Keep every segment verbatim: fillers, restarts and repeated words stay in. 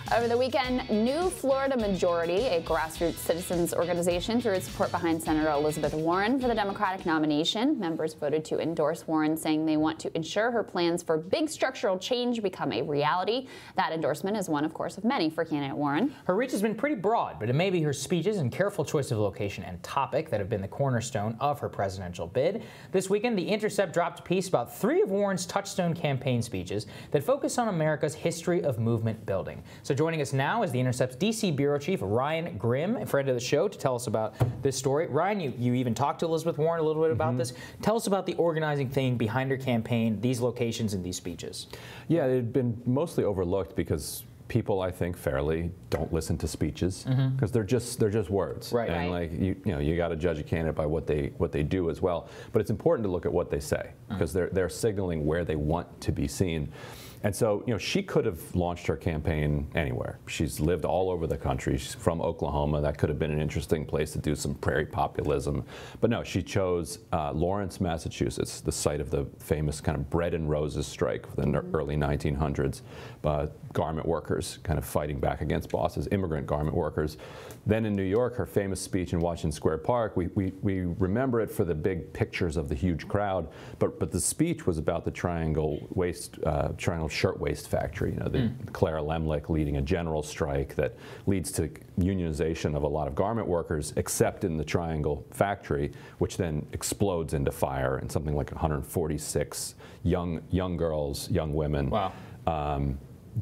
Over the weekend, New Florida Majority, a grassroots citizens organization, threw its support behind Senator Elizabeth Warren for the Democratic nomination. Members voted to endorse Warren, saying they want to ensure her plans for big structural change become a reality. That endorsement is one, of course, of many for candidate Warren. Her reach has been pretty broad, but it may be her speeches and careful choice of location and topic that have been the cornerstone of her presidential bid. This weekend, The Intercept dropped a piece about three of Warren's touchstone campaign speeches that focus on America's history of movement building. So joining us now is The Intercept's D C bureau chief, Ryan Grim, a friend of the show, to tell us about this story. Ryan, you, you even talked to Elizabeth Warren a little bit about mm-hmm. this. Tell us about the organizing thing behind her campaign, these locations and these speeches. Yeah, it had been mostly overlooked because people, I think, fairly don't listen to speeches because mm-hmm. they're just they're just words, right? And right. like you, you know, you got to judge a candidate by what they what they do as well. But it's important to look at what they say because mm-hmm. they're they're signaling where they want to be seen. And so, you know, she could have launched her campaign anywhere. She's lived all over the country. She's from Oklahoma. That could have been an interesting place to do some prairie populism. But no, she chose uh, Lawrence, Massachusetts, the site of the famous kind of bread and roses strike in the mm-hmm. early nineteen hundreds. Uh, garment workers kind of fighting back against bosses, immigrant garment workers. Then in New York, her famous speech in Washington Square Park, we, we, we remember it for the big pictures of the huge crowd, but, but the speech was about the Triangle Waist, uh, Triangle Shirtwaist Factory, you know, the mm. Clara Lemlich leading a general strike that leads to unionization of a lot of garment workers, except in the Triangle factory, which then explodes into fire, and something like one hundred forty-six young young girls, young women, wow. um,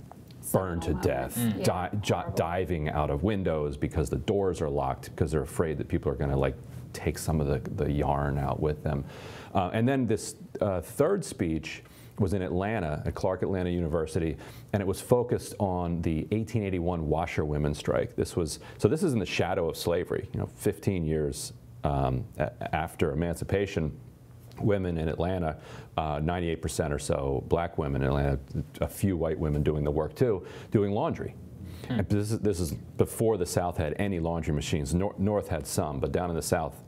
burned to death, mm. di di diving out of windows because the doors are locked because they're afraid that people are going to like take some of the, the yarn out with them. Uh, and then this uh, third speech was in Atlanta, at Clark Atlanta University, and it was focused on the eighteen eighty-one washerwomen strike. This was, so this is in the shadow of slavery, you know, fifteen years um, after emancipation. Women in Atlanta, uh, ninety-eight percent or so black women in Atlanta, a few white women doing the work too, doing laundry. Hmm. And this is, this is before the South had any laundry machines. Nor North had some, but down in the South,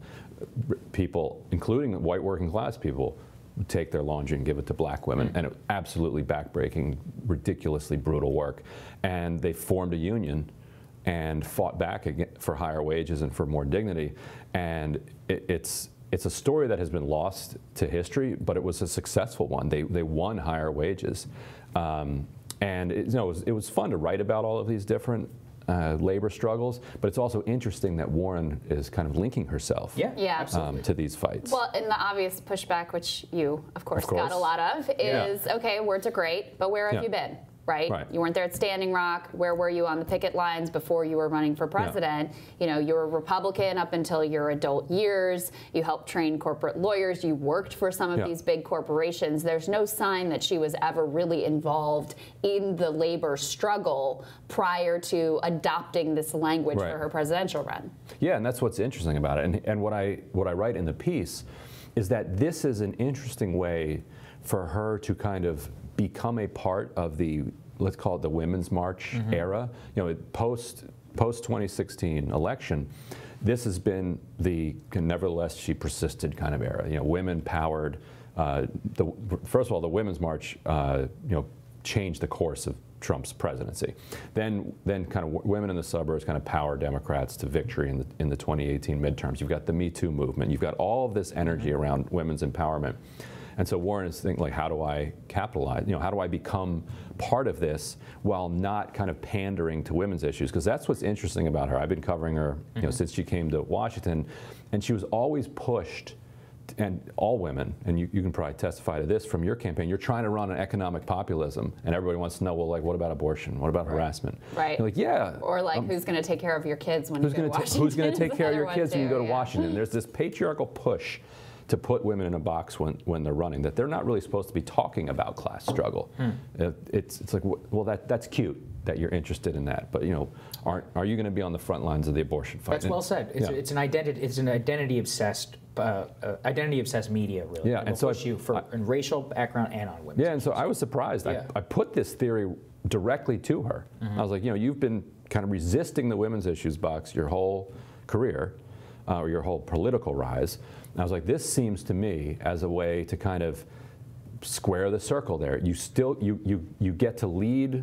people, including white working class people, would take their laundry and give it to black women, mm. and it was absolutely backbreaking, ridiculously brutal work. And they formed a union and fought back again for higher wages and for more dignity. And it, it's it's a story that has been lost to history, but it was a successful one. They they won higher wages, um, and it, you know, it was, it was fun to write about all of these different Uh, labor struggles, but it's also interesting that Warren is kind of linking herself yeah, yeah, um, to these fights. Well, and the obvious pushback, which you, of course, of course. got a lot of, is, yeah. okay, words are great, but where have yeah. you been? Right? right? You weren't there at Standing Rock. Where were you on the picket lines before you were running for president? Yeah. You know, you were a Republican up until your adult years. You helped train corporate lawyers. You worked for some of yeah. these big corporations. There's no sign that she was ever really involved in the labor struggle prior to adopting this language right. for her presidential run. Yeah, and that's what's interesting about it. And, and what I what I write in the piece is that this is an interesting way for her to kind of become a part of the, let's call it the Women's March mm-hmm. era. You know, post post twenty sixteen election, this has been the, nevertheless she persisted kind of era. You know, women powered. Uh, the, first of all, the Women's March, uh, you know, changed the course of Trump's presidency. Then, then kind of women in the suburbs kind of power Democrats to victory in the in the twenty eighteen midterms. You've got the Me Too movement. You've got all of this energy mm-hmm. around women's empowerment. And so Warren is thinking, like, how do I capitalize? You know, how do I become part of this while not kind of pandering to women's issues? Because that's what's interesting about her. I've been covering her, you know, mm-hmm. since she came to Washington, and she was always pushed. And all women, and you, you can probably testify to this from your campaign, you're trying to run an economic populism, and everybody wants to know, well, like, what about abortion? What about right. harassment? Right. You're like, yeah. Or like, um, who's going to take care of your kids when you go to Washington? Who's going to take care of your kids too, when you go to yeah. Washington? There's this patriarchal push to put women in a box when, when they're running, that they're not really supposed to be talking about class struggle. Hmm. It, it's, it's like, well, that, that's cute that you're interested in that, but you know, aren't, are you going to be on the front lines of the abortion fight? That's well said. It's, yeah. it's an identity. It's an identity-obsessed, uh, uh, identity-obsessed media, really. Yeah, and, and so push I, you for in racial background and on women. Yeah, and so I was surprised. Yeah. I, I put this theory directly to her. Mm-hmm. I was like, you know, you've been kind of resisting the women's issues box your whole career, uh, or your whole political rise. And I was like, this seems to me as a way to kind of square the circle there. You still, you, you, you get to lead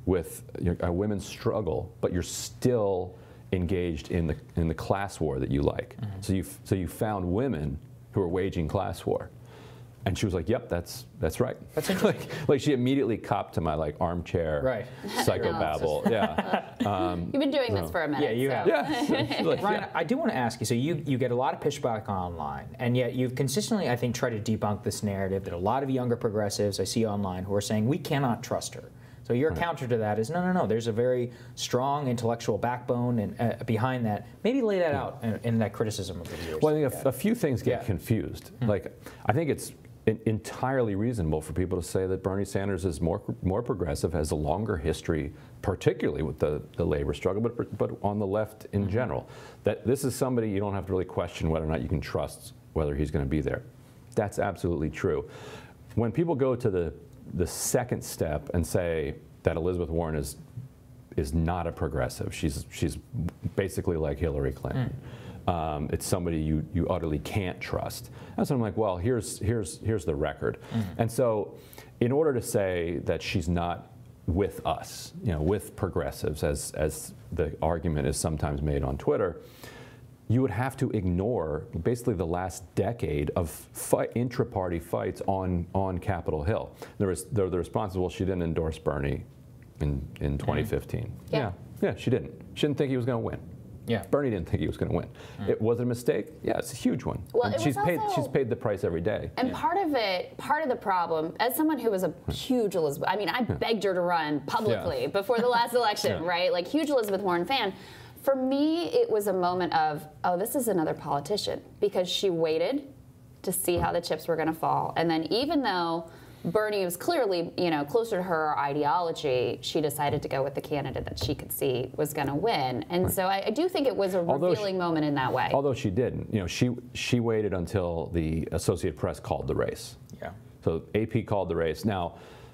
with you know, a women's struggle, but you're still engaged in the in the class war that you like. Mm-hmm. So you so you found women who are waging class war. And she was like, "Yep, that's that's right." That's interesting. like, like she immediately copped to my like armchair right. psychobabble. Yeah. Um, You've been doing so. this for a minute. Yeah, you so. have. Yeah. Like, Ryan, yeah. I do want to ask you. So you you get a lot of pushback online, and yet you've consistently, I think, tried to debunk this narrative that a lot of younger progressives I see online who are saying we cannot trust her. So your right. counter to that is no, no, no. There's a very strong intellectual backbone and uh, behind that. Maybe lay that out in, in that criticism of the viewers. Well, I think a, a few things get yeah. confused. Mm-hmm. Like, I think it's entirely reasonable for people to say that Bernie Sanders is more more progressive, has a longer history, particularly with the, the labor struggle, but but on the left in mm-hmm. general. That this is somebody you don't have to really question whether or not you can trust whether he's going to be there. That's absolutely true. When people go to the the second step and say that Elizabeth Warren is is not a progressive, she's she's basically like Hillary Clinton. Mm. Um, it's somebody you, you utterly can't trust. And so I'm like, well, here's here's here's the record. Mm-hmm. And so, in order to say that she's not with us, you know, with progressives, as as the argument is sometimes made on Twitter, you would have to ignore basically the last decade of fight, intra-party fights on on Capitol Hill. There was the, the response is, well, she didn't endorse Bernie in in twenty fifteen. Mm-hmm. Yeah. yeah, yeah, she didn't. She didn't think he was going to win. Yeah. Bernie didn't think he was going to win. Mm. It was it a mistake? Yeah, it's a huge one. Well, and it she's was paid also, she's paid the price every day. And yeah. part of it, part of the problem, as someone who was a huge Elizabeth, I mean, I begged her to run publicly yeah. before the last election, yeah. right? Like, huge Elizabeth Warren fan. For me, it was a moment of, oh, this is another politician, because she waited to see how the chips were going to fall, and then even though Bernie was clearly, you know, closer to her ideology, she decided to go with the candidate that she could see was going to win. And right. so I, I do think it was a although revealing she, moment in that way. Although she didn't. You know, she she waited until the Associated Press called the race. Yeah. So A P called the race. Now,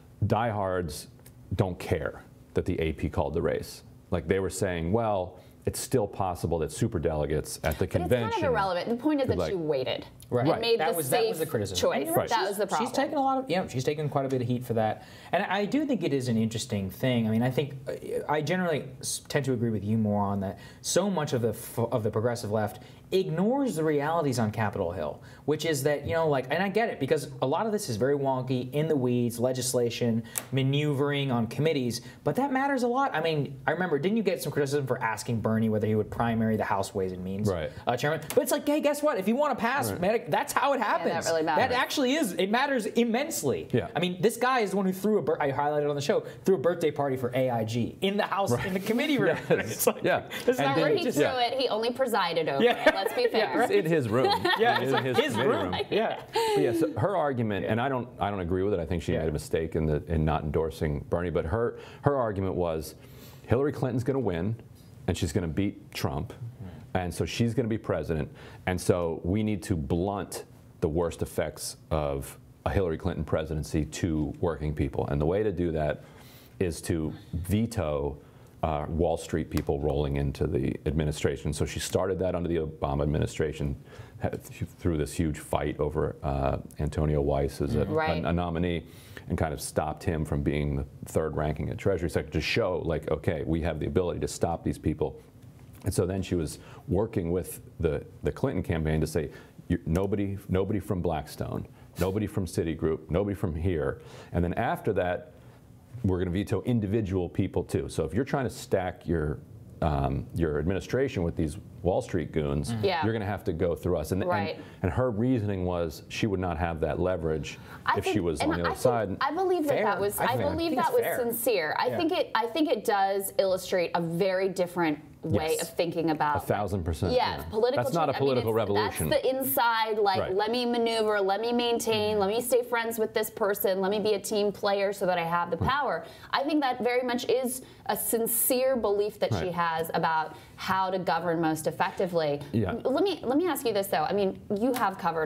diehards don't care that the A P called the race. Like, they were saying, well, it's still possible that superdelegates at the but convention. It's kind of irrelevant. The point is that like, she waited right. and right. made that the was, safe that was the criticism. choice. Right. That was the problem. She's taken a lot of, yeah, she's taken quite a bit of heat for that. And I do think it is an interesting thing. I mean, I think I generally tend to agree with you more on that. So much of the of the progressive left ignores the realities on Capitol Hill, which is that, you know, like, and I get it, because a lot of this is very wonky, in the weeds, legislation, maneuvering on committees, but that matters a lot. I mean, I remember, didn't you get some criticism for asking Bernie whether he would primary the House Ways and Means right. uh, chairman? But it's like, hey, guess what? If you want to pass, right. man, that's how it happens. Yeah, that really matters. That actually is, it matters immensely. Yeah. I mean, this guy is the one who threw a, bir- I highlighted on the show, threw a birthday party for A I G in the House, right. in the committee room. Yes. It's like, yeah. It's and not Or right. he threw yeah. it, he only presided over yeah. it, let's be fair. Yeah, right. In his room. Yeah, in it's like his, his room. room. Yeah. But yeah, so her argument, and I don't, I don't agree with it. I think she yeah. made a mistake in the in not endorsing Bernie. But her, her argument was, Hillary Clinton's going to win, and she's going to beat Trump, mm. and so she's going to be president, and so we need to blunt the worst effects of a Hillary Clinton presidency to working people, and the way to do that is to veto Uh, Wall Street people rolling into the administration. So she started that under the Obama administration through this huge fight over uh, Antonio Weiss as a, right. a, a nominee, and kind of stopped him from being the third ranking at Treasury Secretary, to show, like, okay, we have the ability to stop these people. And so then she was working with the, the Clinton campaign to say, you, nobody, nobody from Blackstone, nobody from Citigroup, nobody from here. And then after that, we're going to veto individual people too. So if you're trying to stack your um, your administration with these Wall Street goons, mm-hmm. yeah. you're going to have to go through us. And, right. and, and her reasoning was she would not have that leverage I if think, she was on the other I side. Think, I believe that fair. that was. I, I believe think that was fair. sincere. I yeah. think it. I think it does illustrate a very different way yes. of thinking about. A thousand percent. Yeah, yeah. political. That's not a change. political I mean, revolution. That's the inside. Like, right. let me maneuver. Let me maintain. Let me stay friends with this person. Let me be a team player so that I have the power. I think that very much is a sincere belief that right. she has about how to govern most effectively. Yeah. Let me let me ask you this though. I mean, you have covered her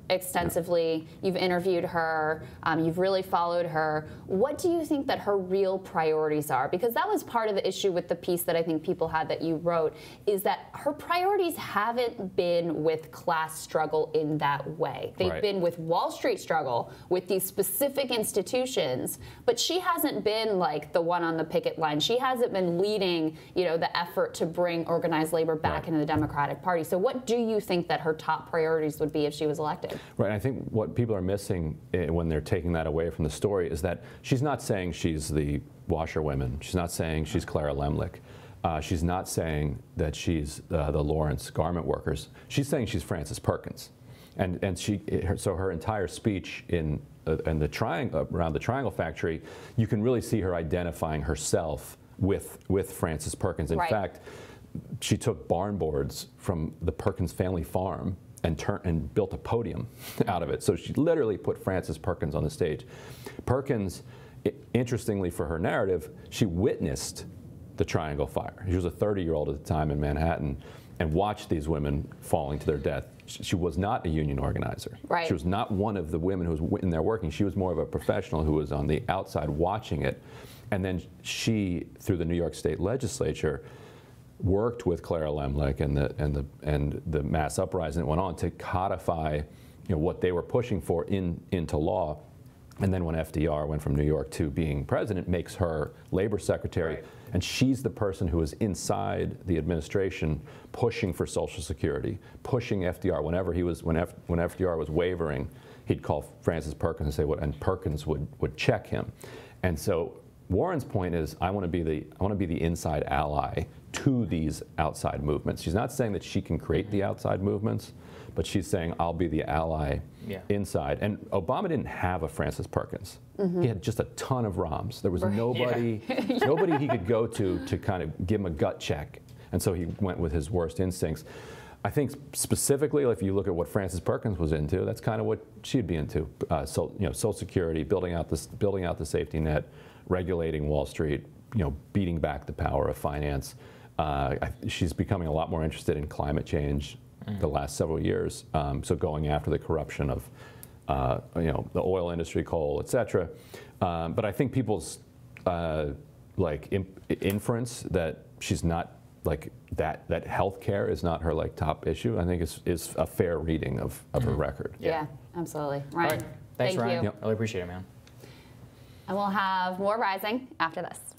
extensively. You've interviewed her. Um, you've really followed her. What do you think that her real priorities are? Because that was part of the issue with the piece that I think people had that you wrote, is that her priorities haven't been with class struggle in that way. They've Right. been with Wall Street struggle, with these specific institutions, but she hasn't been like the one on the picket line. She hasn't been leading, you know, the effort to bring organized labor back Right. into the Democratic Party. So what do you think that her top priorities would be if she was elected? Right. I think what people are missing eh, when they're taking that away from the story is that she's not saying she's the washerwomen. She's not saying she's Clara Lemlich. Uh, she's not saying that she's uh, the Lawrence garment workers. She's saying she's Frances Perkins. And, and she, her, so her entire speech in, uh, in the triangle, around the Triangle Factory, you can really see her identifying herself with, with Frances Perkins. In Right. fact, she took barn boards from the Perkins family farm and turn, and built a podium out of it. So she literally put Frances Perkins on the stage. Perkins, i- interestingly for her narrative, she witnessed the Triangle Fire. She was a thirty-year-old at the time in Manhattan and watched these women falling to their death. She, she was not a union organizer. Right. She was not one of the women who was in there working. She was more of a professional who was on the outside watching it. And then she, through the New York State Legislature, worked with Clara Lemlich and the and the and the mass uprising that went on to codify, you know, what they were pushing for in into law. And then when F D R went from New York to being president, makes her labor secretary, Right. and she's the person who is inside the administration pushing for Social Security, pushing F D R whenever he was when F, when F D R was wavering, he'd call Frances Perkins and say what, and Perkins would would check him. And so Warren's point is, I want to be the I want to be the inside ally to these outside movements. She's not saying that she can create the outside movements, but she's saying I'll be the ally Yeah. inside. And Obama didn't have a Frances Perkins. He had just a ton of Roms. There was nobody nobody he could go to to kind of give him a gut check. And so he went with his worst instincts. I think specifically, if you look at what Frances Perkins was into, that's kind of what she'd be into. Uh, so, you know, Social Security, building out this, building out the safety net, regulating Wall Street, you know, beating back the power of finance. Uh, I, she's becoming a lot more interested in climate change mm. the last several years. Um, so going after the corruption of, uh, you know, the oil industry, coal, et cetera. Um, but I think people's uh, like in, inference that she's not like that that healthcare is not her like top issue, I think is is a fair reading of, of Mm-hmm. her record. Yeah, yeah absolutely. Ryan, All right. Thanks, thank Ryan. you. Yep. Really appreciate it, man. And we'll have more Rising after this.